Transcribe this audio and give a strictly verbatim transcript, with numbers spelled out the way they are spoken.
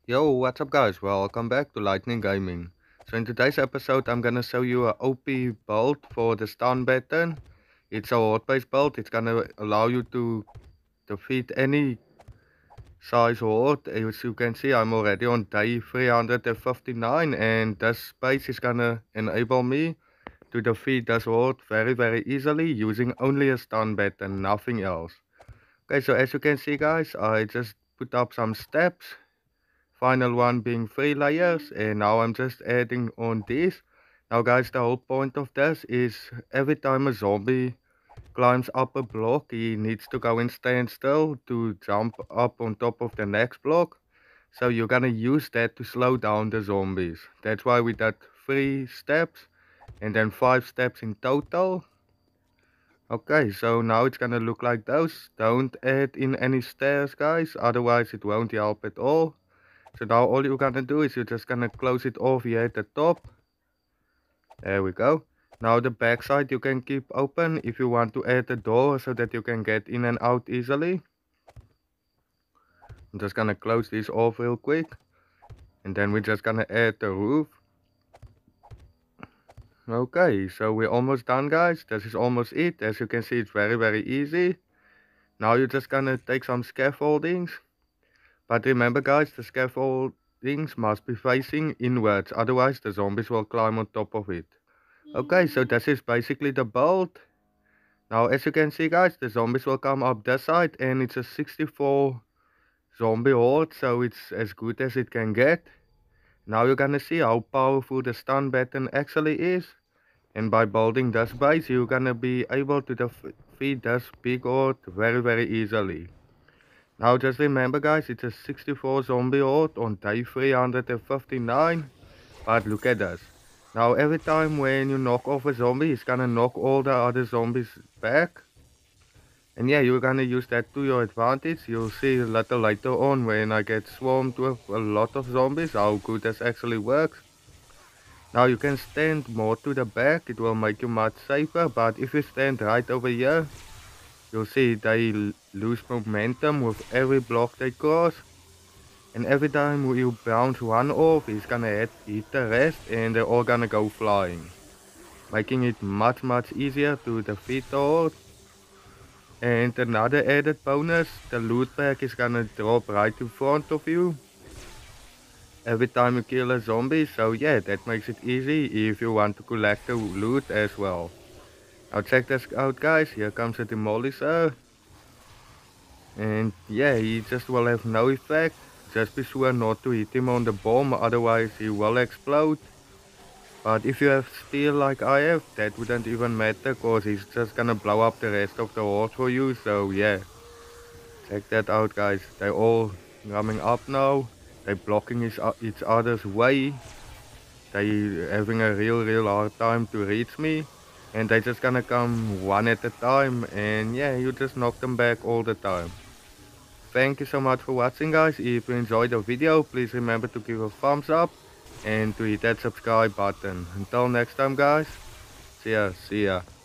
Yo, what's up guys? Welcome back to Lightning Gaming. So in today's episode I'm gonna show you a O P build for the stun button. It's a horde-based build. It's gonna allow you to defeat any size horde. As you can see, I'm already on day three hundred fifty-nine and this space is gonna enable me to defeat this horde very very easily using only a stun button, nothing else. Okay, so as you can see guys, I just put up some steps. Final one being three layers, and now I'm just adding on this. Now guys, the whole point of this is every time a zombie climbs up a block, he needs to go and stand still to jump up on top of the next block. So you're gonna use that to slow down the zombies. That's why we did three steps and then five steps in total. Okay, so now it's gonna look like those. Don't add in any stairs guys, otherwise it won't help at all. So now all you're gonna do is you're just gonna close it off here at the top. There we go. Now the back side you can keep open if you want to add a door so that you can get in and out easily. I'm just gonna close this off real quick. And then we're just gonna add the roof. Okay, so we're almost done guys. This is almost it. As you can see, it's very very easy. Now you're just gonna take some scaffoldings. But remember guys, the scaffoldings must be facing inwards, otherwise the zombies will climb on top of it. Okay, so this is basically the build. Now as you can see guys, the zombies will come up this side and it's a sixty-four zombie horde, so it's as good as it can get. Now you're gonna see how powerful the stun button actually is. And by building this base, you're gonna be able to defeat this big horde very very easily. Now just remember guys, it's a sixty-four zombie horde on day three hundred fifty-nine. But look at this. Now every time when you knock off a zombie, it's gonna knock all the other zombies back. And yeah, you're gonna use that to your advantage. You'll see a little later on when I get swarmed with a lot of zombies how good this actually works. Now you can stand more to the back, it will make you much safer. But if you stand right over here, you'll see they lose momentum with every block they cross. And every time you bounce one off, he's gonna hit, hit the rest and they're all gonna go flying. Making it much much easier to defeat the horde. And another added bonus, the loot pack is gonna drop right in front of you every time you kill a zombie. So yeah, that makes it easy if you want to collect the loot as well. Now check this out guys, here comes a demolisher. And yeah, he just will have no effect. Just be sure not to hit him on the bomb, otherwise he will explode. But if you have steel like I have, that wouldn't even matter, cause he's just gonna blow up the rest of the horde for you. So yeah, check that out guys. They're all coming up now. They're blocking each, each other's way. They're having a real real hard time to reach me. And they're just gonna come one at a time. And yeah, you just knock them back all the time. Thank you so much for watching guys. If you enjoyed the video, please remember to give a thumbs up and to hit that subscribe button. Until next time guys, see ya, see ya.